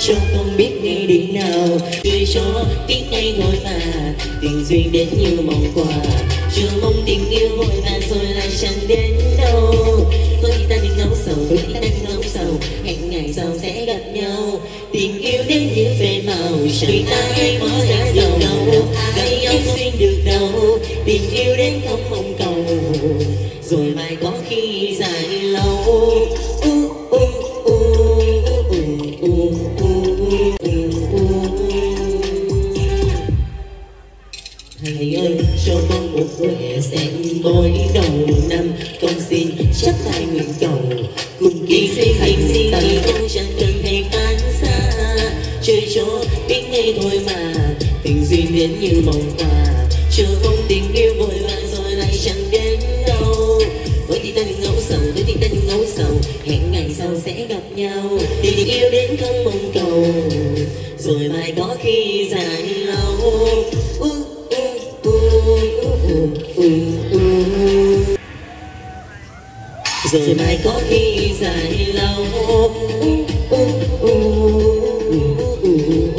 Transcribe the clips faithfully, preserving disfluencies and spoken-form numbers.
cho không biết ngày đi nào. Cười cho biết ngay thôi mà tình duyên đến như mong quà. Chưa mong tình yêu vội vàng rồi lại chẳng đến đâu. Thôi thì ta đừng ngẫu sầu, thôi thì ta đừng ngẫu sầu, hẹn ngày sau sẽ gặp nhau. Tình yêu đến như phê màu, chẳng ta ai có giá giàu đâu, gây ông xuyên được đâu. Tình yêu đến không mong cầu, rồi mai có khi dài lâu. Uh, uh, uh, uh, uh, uh, uh, uh. Thầy ơi cho con một huệ xem mỗi đầu năm, con xin chấp tay nguyện cầu cùng kỳ sinh hành sinh thì con chẳng cần thầy phán xa. Chơi cho biết ngay thôi mà tình duyên đến như mong quà. Chờ mong tình yêu vội vàng rồi lại chẳng đến đâu. Với thì ta đừng ngẫu sầu, với thì ta đừng ngẫu sầu, hẹn ngày sau sẽ gặp nhau. Tình yêu đến không mong cầu, rồi mai có khi dài lâu. uh, uh, uh, uh, uh, uh. Rồi mai có khi dài lâu. uh, uh, uh, uh, uh, uh.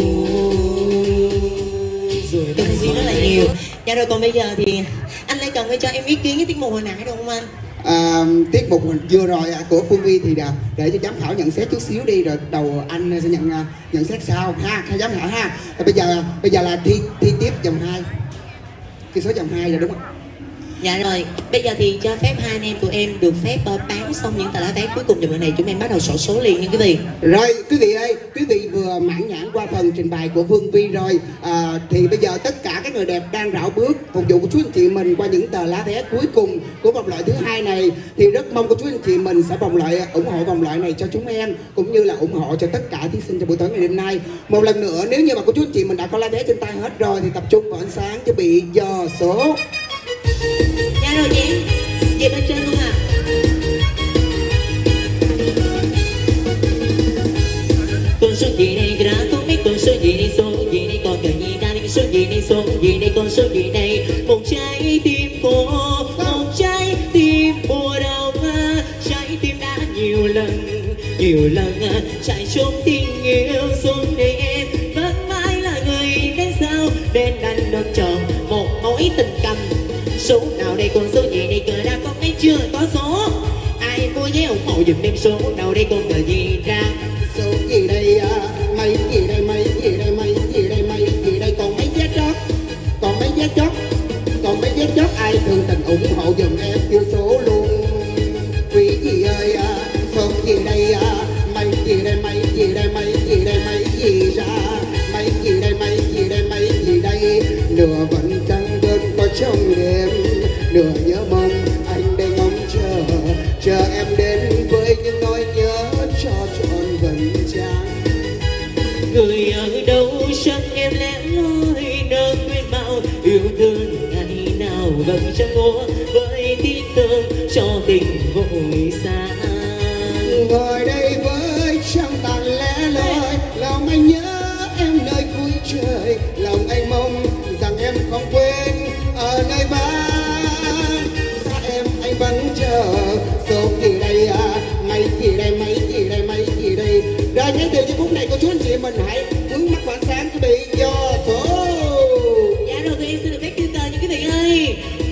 Rồi cảm ơn rất là nhiều. Dạ rồi còn bây giờ thì anh lại cần phải cho em ý kiến cái tiết mục hồi nãy được không anh? À, tiết mục vừa rồi của Phương Vi thì để cho giám khảo nhận xét chút xíu đi, rồi đầu anh sẽ nhận nhận xét sau ha, hai giám khảo ha. Rồi bây giờ bây giờ là thi thi tiếp vòng hai, cái số vòng hai rồi đúng không? Dạ rồi, bây giờ thì cho phép hai anh em tụi em được phép uh, bán xong những tờ lá vé cuối cùng vòng này, chúng em bắt đầu xổ số liền nha quý vị. Rồi quý vị ơi, quý vị vừa mãn nhãn qua phần trình bày của Phương Vi rồi, à, thì bây giờ tất cả các người đẹp đang rảo bước phục vụ của chú anh chị mình qua những tờ lá vé cuối cùng của vòng loại thứ hai này, thì rất mong của chú anh chị mình sẽ vòng loại ủng hộ vòng loại này cho chúng em, cũng như là ủng hộ cho tất cả thí sinh trong buổi tối ngày đêm nay. Một lần nữa, nếu như mà của chú anh chị mình đã có lá vé trên tay hết rồi thì tập trung vào ánh sáng chuẩn bị dò số. Dạ rồi chị, về bên trên luôn à. Con số gì đây ra con biết con số gì đây, số gì đây còn cần gì ra đây, số gì đây, số gì đây, con số gì đây. Một trái tim cô, một trái tim mùa đông, trái tim đã nhiều lần, nhiều lần chạy trốn tình yêu xuống đây em vẫn mãi là người đến sau, đến đành đón chọn một mối tình cầm. Số nào đây, con số gì đây, cờ ra con thấy chưa có số. Ai mua vé ủng hộ dùm em số nào đây, con cờ gì ra. Số gì đây, mấy gì đây, mấy gì đây, mấy gì đây, mấy gì đây, còn mấy vé chót, còn mấy vé chót, còn mấy vé chót. Ai thương tình ủng hộ dùm em kêu số luôn. Quý gì ơi, số gì đây, mấy gì đây, mấy gì đây, mấy gì đây, mấy gì ra, mấy gì đây, mấy gì đây, mấy gì đây. Nửa vẫn căng bên có trong đêm, nửa nhớ mong anh đây ngóng chờ, chờ em đến với những nỗi nhớ cho trọn vần trang. Người ở đâu chắc em lẽ loi nỡ quên bao yêu thương ngày nào vẫn chẳng ngô với tiếc thương cho tình vội xa. Ngồi đây với trăng tàn lẽ loi, lòng anh nhớ em nơi cuối trời, lòng anh mong rằng em không quên ở nơi bán xa em anh vẫn chờ. Số gì đây, mấy gì đây, mấy gì đây, mấy gì đây. Rồi ngay từ giây phút này cô chú anh chị mình hãy hướng mắt vào sáng chuẩn bị dò số. Dạ rồi tụi em xin được phép kêu cờ nha quý vị ơi.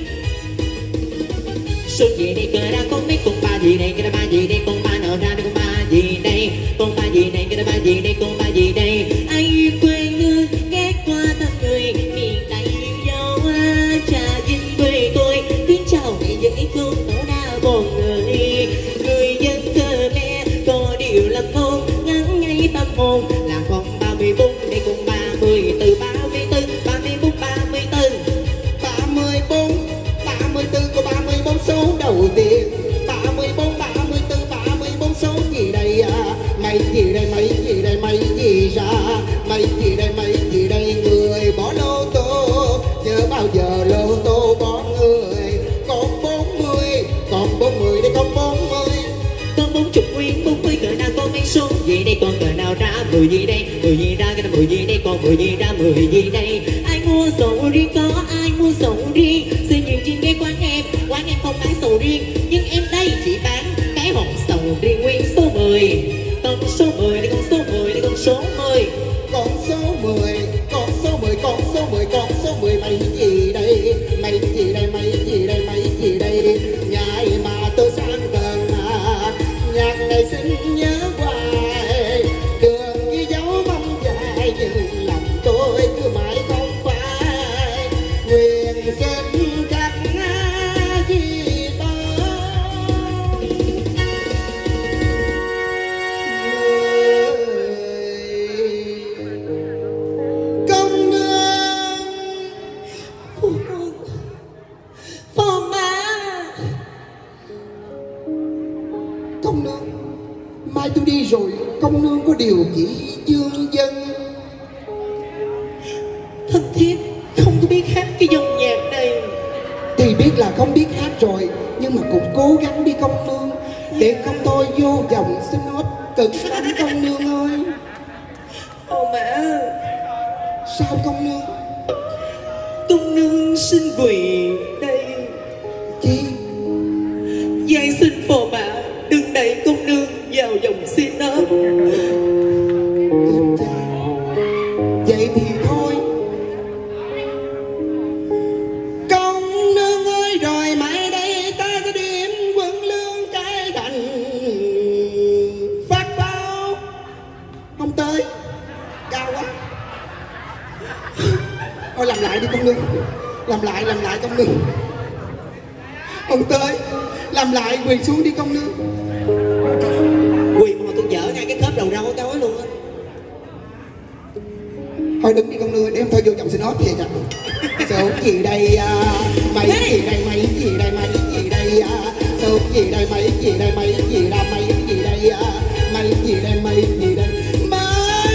Số gì đây, cờ ra con mấy con ba gì đây, cái ba gì đây, con ba nở ra con ba gì đây, con ba gì đây, cái ba gì đây, con ba gì đây. Anh quê hương ghé qua thăm người miền Tây yêu dấu trà vinh quê tôi. Kính chào mẹ dân ý thương tổ đa một người, người dân Khmer có điều làm ngôn ngắn ngay tâm hồn. Là con ba mươi bốn đây, con ba mươi từ ba mươi tư, ba mươi bốn, ba mươi tư, ba mươi bốn, ba mươi tư có ba mươi bốn số đầu tiên. Ba mươi bốn, ba mươi tư, ba mươi bốn số gì đây, mấy gì đây, mấy gì đây, mấy gì ra, mấy gì đây, mấy gì đây. Người bỏ lô tô nhớ bao giờ lô tô bỏ người. Còn bốn mươi, còn bốn mươi đây, còn bốn mươi, con bốn chục nguyên bốn mươi cỡ nào con mấy số gì đây, con cỡ nào ra mười gì đây, mười gì ra cái là mười gì đây, con mười gì ra mười gì đây. Ai mua sầu riêng có ai mua sầu riêng, xin nhiều trên ghé quán em, quán em không bán sầu riêng nhưng em đây chỉ bán cái hộp sầu riêng nguyên số mười. Con số mười đây, con số mười đây, con số mười. biết là không biết hát rồi, nhưng mà cũng cố gắng đi công nương, để không tôi vô vòng xin ốp cực lắm công nương ơi. Ô mẹ, sao công nương? công nương xin quỳ đây. Chi? Giai xin phò mã đừng đẩy công nương vào vòng xin ốp. Vậy thì thôi. Công nương ơi, rồi mai đây ta sẽ điểm quân lương cái thành phát bao. Không tới, cao quá. Thôi làm lại đi công nương, làm lại làm lại công nương. Không tới, làm lại, quỳ xuống đi công nương. Quỳ mà tôi dở ngay cái khớp đầu rau tối luôn á. Thôi đứng đi công nương, để em thôi vô chồng xin hót thiệt à. Số gì đây à? Mấy gì đây, mấy gì đây, mấy gì đây à? Số gì đây, mấy gì đây, mấy gì đây, mấy gì đây à? Mấy gì đây, mấy gì đây? Má,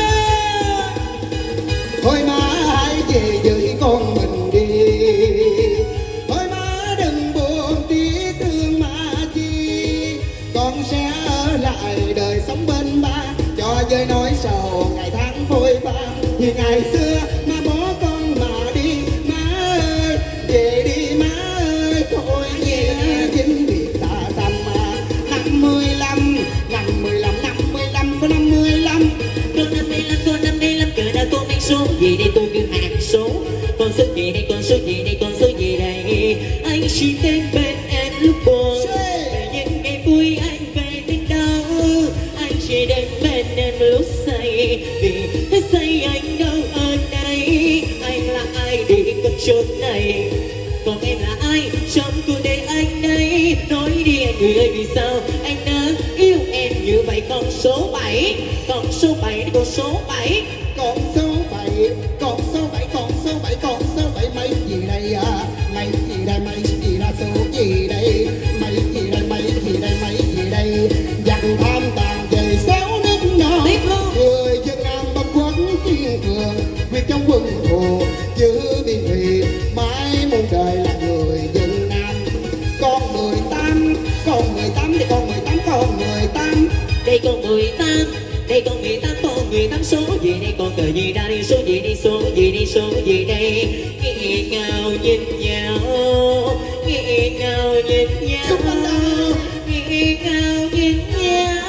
thôi má hãy về với con mình đi. Thôi má đừng buồn tiếc thương má chi. Con sẽ ở lại đời sống bên ba, cho với nỗi sầu ngày tháng phôi pha. Như ngày xưa má bỏ con mà đi, má ơi về đi má ơi. Thôi về chính biệt xa xăm mà. Năm mươi lăm, năm mươi lăm, năm mươi lăm, có năm mươi lăm. Con năm mươi lăm, con năm mươi lăm, cỡ đã con mang số gì đây tôi cứ hạt số. Con số gì đây, con số gì đây, con số gì đây. Anh chỉ đến bên em lúc buồn, về những ngày vui anh về đến đâu. Anh chỉ đến bên em lúc say, vì hết say anh đâu ở đây. Anh là ai đi con chốn này, còn em là ai trong cuộc đời anh đây. Nói đi anh người ơi, vì sao anh đã yêu em như vậy. Con số bảy, con số bảy, con số bảy, con số bảy, con số bảy, con số bảy, con số bảy. Mấy gì đây à? Mấy gì đây, mấy gì là số gì đây? Mấy gì đây, mấy gì đây, mấy gì đây? Dặn tham tàn về xéo nước nọ, người dân Nam bất quấn kiên cường, quyết trong quân thù giữ biên thùy, mãi muôn đời là người dân Nam. Con mười tám, con mười tám, đây con mười tám, con mười tám, đây con mười tám, đây con mười tám, con mười tám. Số gì đây, con cờ gì ra đi, số gì đi, số gì đi, số gì đây. Nghe ngào nhìn nhau, nghe ngào nhìn nhau, nghe ngào nhìn nhau.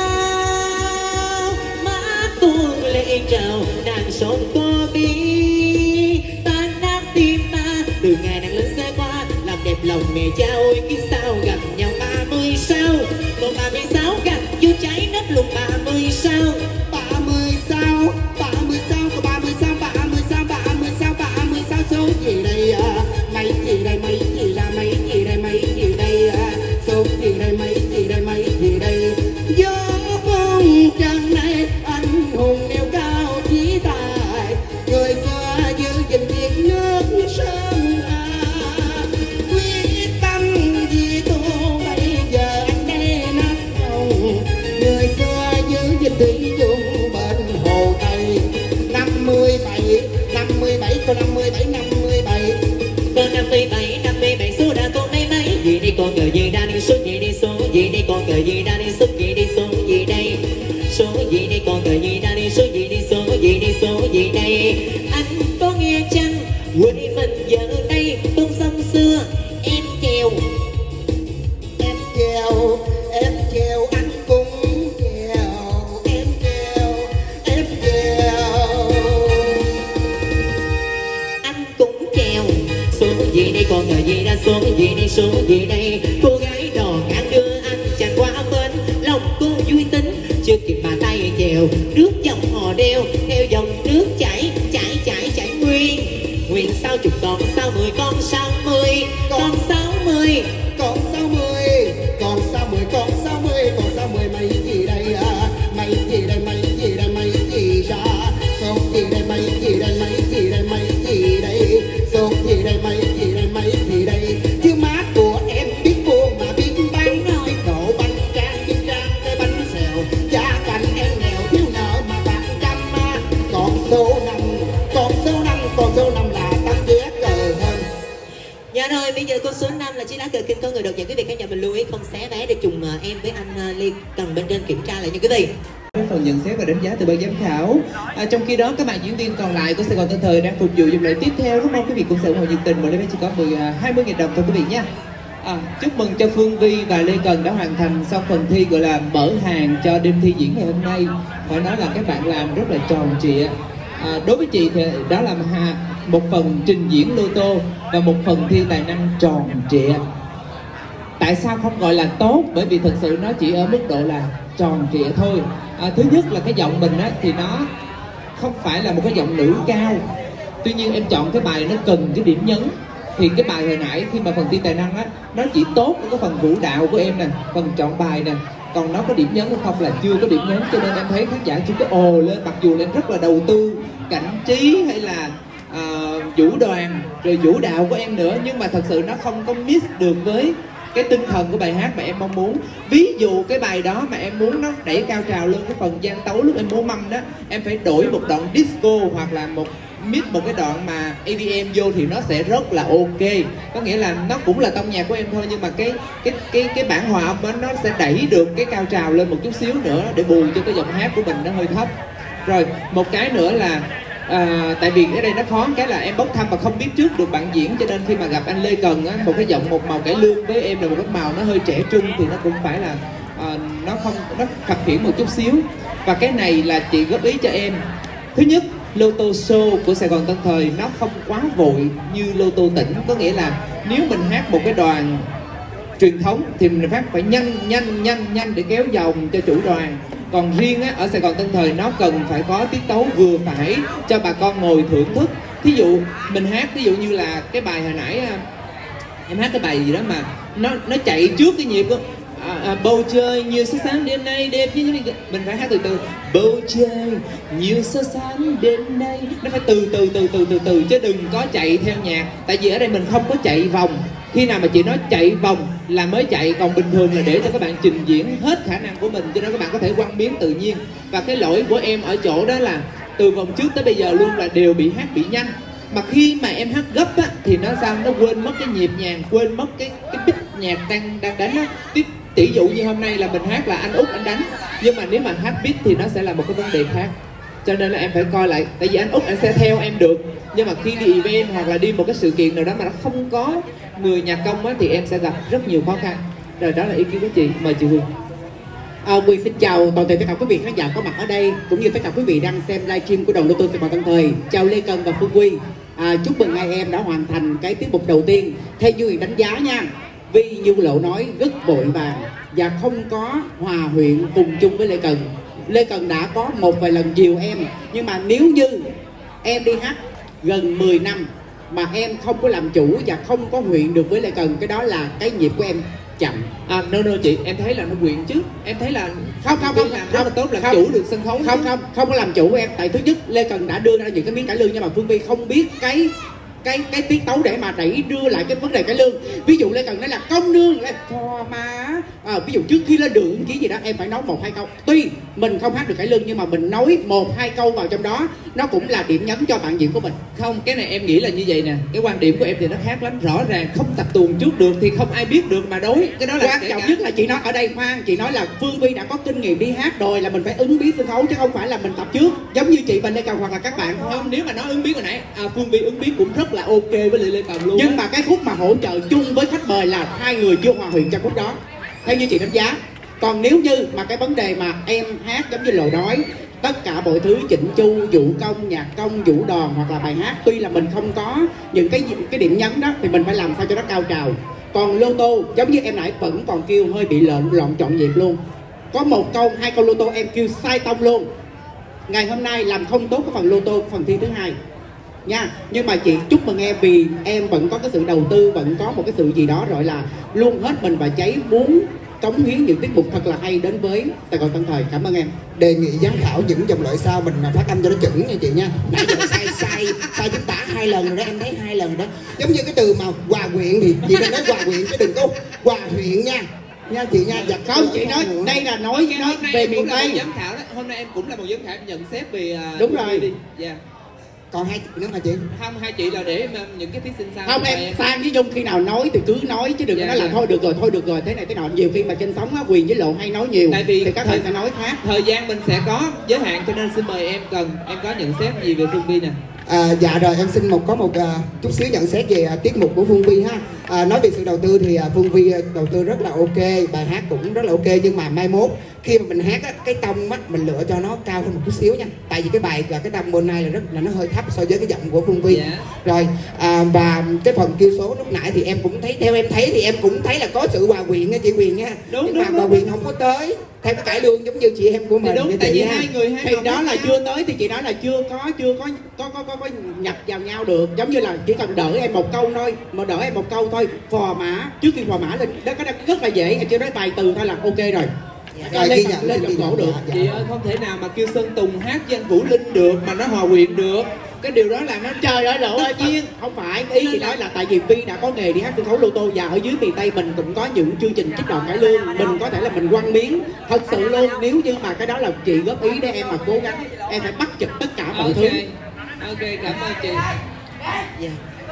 Má tuôn lệ trào đàn sông có bi, tan nát tim ta từ ngày nàng lớn xe qua, làm đẹp lòng mẹ cha ơi. Kiếp sao gặp nhau ba mươi sao, còn ba mươi sáu gặp vô cháy nắp lùng ba mươi sao. ba mươi sao, ba mươi sao, có ba mươi sao, ba mươi sao, ba mươi sao, ba mươi sao. Số gì đây à? Mấy gì đây, mấy gì ra, mấy gì đây, mấy gì đây à? Số gì đây, mấy gì đây, mấy gì đây? Gió phong trần này anh hùng nêu cao chí tài, người xưa giữ gìn việc nước sơn à. Quyết tâm vì tôi bây giờ anh đây nát lòng, người xưa giữ gìn thủy chung bên hồ Tây. Năm mươi bảy, năm mươi bảy, có năm mươi bảy, năm mươi bảy, Con năm mươi bảy, năm mươi bảy, số đã con mấy mấy. Gì đi con cờ gì ra đi, số gì đi, số gì đi, con cờ gì ra đi, số gì đi, số gì đây. Số gì đi, con cờ gì ra đi, số gì đi, số gì đi, số gì đây. Anh có nghe chăng quê mình giờ đây con sông xưa em chèo. em chèo, em chèo, anh cũng chèo, em chèo, em chèo. Anh cũng chèo. Số gì đây, con cờ gì ra, số gì đi, số gì đây. Cô gái đò cạn đưa anh chàng qua bên, lòng cô vui tính chưa kịp mà tay chèo. Nước dòng hò đeo theo dòng nước chảy, chảy chảy chảy nguyên. Nguyên sao chục con sao mười con sao mười con sáu mươi, Còn sáu mươi, còn sáu mươi, còn sáu mươi, còn sáu mươi. Mấy gì đây à? Mấy gì đây, mấy gì đây, mấy gì ra? Số gì đây, mấy gì đây, mấy gì đây, mấy gì đây? Số gì đây, mấy gì đây, mấy gì đây? Chứ má của em biết buôn mà biết bán, biết đổ bánh tráng, biết rang cái bánh xèo. Gia cảnh em nghèo thiếu nợ mà bạc trăm mà. Còn số năm, còn số năm, còn số năm là tấm vé cờ hơn. Dạ Dạ rồi, bây giờ con số năm là chiếc lá cờ kinh có người độc giả. Quý vị khán giả mình lưu ý không xé vé để trùng em với anh Lê Cần bên trên kiểm tra lại nha quý vị. Với phần nhận xét và đánh giá từ ban giám khảo. À, trong khi đó các bạn diễn viên còn lại của Sài Gòn Tân Thời đang phục vụ dòng lễ tiếp theo. Rất mong quý vị cùng sự ủng hộ nhiệt tình. Mỗi vé chỉ có mười hai mươi nghìn đồng thôi quý vị nha. À, chúc mừng cho Phương Vi và Lê Cần đã hoàn thành xong phần thi gọi là mở hàng cho đêm thi diễn ngày hôm nay. Phải nói là các bạn làm rất là tròn trịa. À, đối với chị thì đó là một phần trình diễn lô tô và một phần thi tài năng tròn trịa. Tại sao không gọi là tốt? Bởi vì thật sự nó chỉ ở mức độ là tròn trịa thôi. À, thứ nhất là cái giọng mình á, thì nó không phải là một cái giọng nữ cao. Tuy nhiên em chọn cái bài nó cần cái điểm nhấn. Thì cái bài hồi nãy khi mà phần thi tài năng á, nó chỉ tốt ở cái phần vũ đạo của em nè, phần chọn bài nè. Còn nó có điểm nhấn hay không là chưa có điểm nhấn. Cho nên em thấy khán giả chúng cái ồ lên. Mặc dù em rất là đầu tư cảnh trí hay là uh, vũ đoàn rồi vũ đạo của em nữa, nhưng mà thật sự nó không có mix được với cái tinh thần của bài hát mà em mong muốn. Ví dụ cái bài đó mà em muốn nó đẩy cao trào lên cái phần gian tấu lúc em múa mâm đó, em phải đổi một đoạn disco hoặc là một mix một cái đoạn mà e đê em vô thì nó sẽ rất là ok. Có nghĩa là nó cũng là tông nhạc của em thôi, nhưng mà cái cái cái cái bản hòa âm đó, nó sẽ đẩy được cái cao trào lên một chút xíu nữa để bù cho cái giọng hát của mình nó hơi thấp. Rồi một cái nữa là à, tại vì ở đây nó khó cái là em bốc thăm và không biết trước được bạn diễn, cho nên khi mà gặp anh Lê Cần á, một cái giọng một màu cải lương với em là một cái màu nó hơi trẻ trung thì nó cũng phải là à, nó không nó khập khiễng một chút xíu. Và cái này là chị góp ý cho em. Thứ nhất, lô tô show của Sài Gòn Tân Thời nó không quá vội như lô tô tỉnh. Có nghĩa là nếu mình hát một cái đoàn truyền thống thì mình phát phải nhanh nhanh nhanh nhanh để kéo vòng cho chủ đoàn. Còn riêng á, ở Sài Gòn Tân Thời nó cần phải có tiết tấu vừa phải cho bà con ngồi thưởng thức. Thí dụ mình hát, ví dụ như là cái bài hồi nãy em hát cái bài gì đó mà nó nó chạy trước cái nhịp đó. À, à, bầu trời nhiều sao sáng đêm nay đẹp như thế, mình phải hát từ từ. Bầu trời nhiều sao sáng đêm nay, nó phải từ từ từ từ từ từ chứ đừng có chạy theo nhạc. Tại vì ở đây mình không có chạy vòng. Khi nào mà chị nói chạy vòng là mới chạy, còn bình thường là để cho các bạn trình diễn hết khả năng của mình, cho nên các bạn có thể quăng biến tự nhiên. Và cái lỗi của em ở chỗ đó là từ vòng trước tới bây giờ luôn là đều bị hát bị nhanh. Mà khi mà em hát gấp á thì nó sao nó quên mất cái nhịp nhàng, quên mất cái cái beat nhạc đang đang đánh á. Tỷ dụ như hôm nay là mình hát là anh Út anh đánh, nhưng mà nếu mà hát beat thì nó sẽ là một cái vấn đề khác. Cho nên là em phải coi lại, tại vì anh Út anh sẽ theo em được, nhưng mà khi đi event hoặc là đi một cái sự kiện nào đó mà nó không có người nhạc công á thì em sẽ gặp rất nhiều khó khăn. Rồi đó là ý kiến của chị. Mời chị Huyền. À, Huyền xin chào toàn thể tất cả quý vị khán giả có mặt ở đây, cũng như tất cả quý vị đang xem livestream của đoàn lô tô Sài Gòn Tân Thời. Chào Lê Cần và Phương Quy. À, chúc mừng hai em đã hoàn thành cái tiết mục đầu tiên. Theo như Huyền đánh giá nha, vì như Lộ nói rất vội vàng và không có hòa quyện cùng chung với Lê Cần. Lê Cần đã có một vài lần chiều em, nhưng mà nếu như em đi hát gần mười năm mà em không có làm chủ và không có quyện được với Lê Cần, cái đó là cái nhịp của em chậm. À, no no chị, em thấy là nó quyện chứ. Em thấy là không không không làm rất là tốt, làm chủ được sân khấu. Không chứ. không không có làm chủ em. Tại thứ nhất Lê Cần đã đưa ra những cái miếng cải lương, nhưng mà Phương Vi không biết cái cái cái tiết tấu để mà đẩy đưa lại cái vấn đề cải lương. Ví dụ Lê Cần nói là công nương là phò má à, ví dụ trước khi lên đường cái gì đó em phải nói một hai câu. Tuy mình không hát được cải lương nhưng mà mình nói một hai câu vào trong đó, nó cũng là điểm nhấn cho bạn diễn của mình. Không, cái này em nghĩ là như vậy nè. Cái quan điểm của em thì nó khác lắm. Rõ ràng không tập tuồng trước được thì không ai biết được mà đối. Cái đó là quan trọng nhất là chị nói ở đây khoan, chị nói là Phương Vi đã có kinh nghiệm đi hát rồi, là mình phải ứng biến sân khấu chứ không phải là mình tập trước giống như chị và Lê Cần hoặc là các bạn. Không, nếu mà nói ứng biến hồi nãy à, Phương Vi ứng biến cũng rất là ok với Lê Lê Cần luôn. Nhưng á. mà cái khúc mà hỗ trợ chung với khách mời là hai người chưa hòa quyện trong khúc đó, theo như chị đánh giá. Còn nếu như mà cái vấn đề mà em hát giống như Lộ nói, tất cả mọi thứ chỉnh chu, vũ công, nhạc công, vũ đòn hoặc là bài hát, tuy là mình không có những cái cái điểm nhấn đó thì mình phải làm sao cho nó cao trào. Còn lô tô giống như em nãy vẫn còn kêu hơi bị lộn lộn trọn nhịp luôn. Có một câu, hai câu lô tô em kêu sai tông luôn. Ngày hôm nay làm không tốt cái phần lô tô, phần thi thứ hai nha. Nhưng mà chị chúc mừng em vì em vẫn có cái sự đầu tư, vẫn có một cái sự gì đó gọi là luôn hết mình và cháy muốn cống hiến những tiết mục thật là hay đến với Sài Gòn Tân Thời. Cảm ơn em. Đề nghị giám khảo những dòng loại sau mình phát âm cho nó chuẩn nha chị nha. sai sai sai chính tả hai lần rồi đó, em thấy hai lần đó. Giống như cái từ mà hòa quyện thì chị nên nói hòa quyện chứ đừng có hòa huyện nha. Nha chị nha. Dạ không, chị nói đây là nói cái nói về miền Tây. Giám khảo đó, hôm nay em cũng là một giám khảo nhận xét về uh, đúng rồi. Đi. Yeah. Còn hai chị nữa mà chị. Không, hai chị là để mà những cái thí sinh sau. Không em, em Phan với Dung khi nào nói thì cứ nói chứ đừng có dạ, nói là dạ. thôi được rồi, thôi được rồi, thế này thế nọ. Nhiều khi mà trên sóng á, Quyền với Lộ hay nói nhiều. Tại vì thì các thời, bạn sẽ nói khác. Thời gian mình sẽ có giới hạn cho nên xin mời em cần em có nhận xét gì về Phương Vi nè. À, dạ rồi em xin một có một uh, chút xíu nhận xét về uh, tiết mục của Phương Vi ha. À, nói về sự đầu tư thì uh, Phương Vi uh, đầu tư rất là ok, bài hát cũng rất là ok, nhưng mà mai mốt khi mà mình hát á, cái tông á mình lựa cho nó cao hơn một chút xíu nha. Tại vì cái bài và cái tông bên này là rất là nó hơi thấp so với cái giọng của Phương Vi. Dạ. Rồi à, và cái phần kêu số lúc nãy thì em cũng thấy, theo em thấy thì em cũng thấy là có sự hòa quyện nha chị Quyền nha. Đúng, nhưng đúng, mà đúng, hòa quyện không có tới theo cái cải lương giống như chị em của mình. Thì đúng, vậy tại chị vì ha. hai người hai Thì phòng đó khác là nhau. chưa tới thì chị nói là chưa có chưa có có có có, có nhập vào nhau được. Giống như là chỉ cần đỡ em một câu thôi, mà đỡ em một câu thôi, phò mã trước khi phò mã lên đó, cái đó rất là dễ. Em chưa nói bài từ thôi là ok rồi. Rồi, lên ghi giọng- nhận, lên xin giọng ghi cổ nhận, được. dạ. Chị ơi, không thể nào mà kêu Sơn Tùng hát với anh Vũ Linh được mà nó hòa quyện được. Cái điều đó là nó Trời ơi Lộ ơi, nhiên không phải ý chị nói là tại vì Vi đã có nghề đi hát sân khấu lô tô, và ở dưới miền Tây mình cũng có những chương trình trích đoạn cải lương, mình có thể là mình quăng miếng thật sự luôn. Nếu như mà cái đó là chị góp ý để em mà cố gắng, em phải bắt chụp tất cả mọi ok. thứ. Ok, cảm ơn chị. Dạ.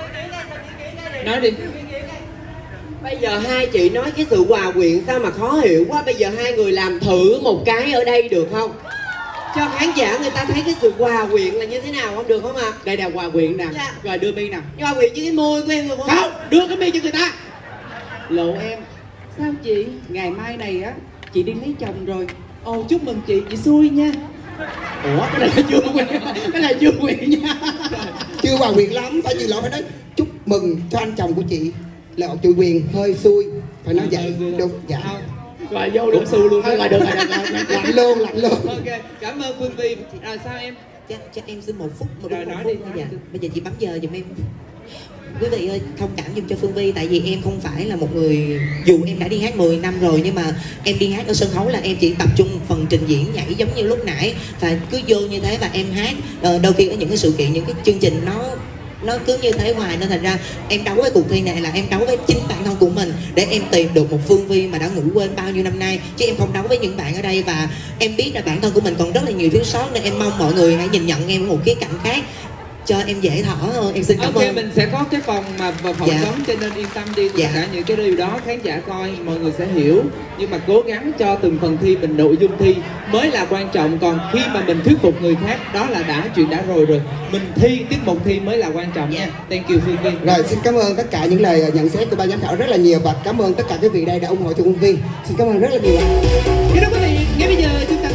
Nói đi. Bây giờ hai chị nói cái sự hòa quyện sao mà khó hiểu quá. Bây giờ hai người làm thử một cái ở đây được không? Cho khán giả người ta thấy cái sự hòa quyện là như thế nào, không được không ạ? À? Đây là hòa quyện nè. Dạ. Rồi đưa mi nè. Hòa quyện với cái môi của em được không? Không, đưa cái mi cho người ta. Lộ em, Sao chị? ngày mai này á chị đi lấy chồng rồi. Ồ, chúc mừng chị, chị xui nha. Ủa cái này là chưa quyện, cái này chưa quyện nha. Chưa hòa quyện lắm, phải gì Lộ phải nói chúc mừng cho anh chồng của chị. Lộ chị Quyền hơi xui, phải nói vậy. Đúng, dạ. Không. Rồi vô Cũng được xui luôn. Thôi rồi được rồi, được rồi. Lạnh luôn, lạnh luôn. Ok, cảm ơn Phương Vi. Rồi sao em? Cho, cho em xin một phút, một, Rồi, đúng một nói phút. đi, nói Dạ. đi. Bây giờ chị bấm giờ giùm em. Quý vị ơi, thông cảm giùm cho Phương Vi. Tại vì em không phải là một người, dù em đã đi hát mười năm rồi, nhưng mà em đi hát ở sân khấu là em chỉ tập trung phần trình diễn nhảy giống như lúc nãy. Và cứ vô như thế và em hát. Ờ, đôi khi có những cái sự kiện, những cái chương trình nó nó cứ như thế hoài, nên thành ra em đấu với cuộc thi này là em đấu với chính bản thân của mình để em tìm được một Phương Vi mà đã ngủ quên bao nhiêu năm nay, chứ em không đấu với những bạn ở đây. Và em biết là bản thân của mình còn rất là nhiều thiếu sót, nên em mong mọi người hãy nhìn nhận em ở một khía cạnh khác cho em dễ thở hơn. Em xin cảm Ok, ơn. mình sẽ có cái phòng mà và phỏng Dạ. vấn cho nên yên tâm đi. Tất Dạ. cả những cái điều đó khán giả coi mọi người sẽ hiểu. Nhưng mà cố gắng cho từng phần thi mình, nội dung thi mới là quan trọng. Còn khi mà mình thuyết phục người khác đó là đã chuyện đã rồi rồi. Mình thi tiết mục thi mới là quan trọng nha. Thank you Phương Vi. Rồi xin cảm ơn tất cả những lời nhận xét của ban giám khảo rất là nhiều, và cảm ơn tất cả quý vị đây đã ủng hộ cho Phương Vi. Xin cảm ơn rất là nhiều. Kính thưa quý vị, ngay bây giờ chúng ta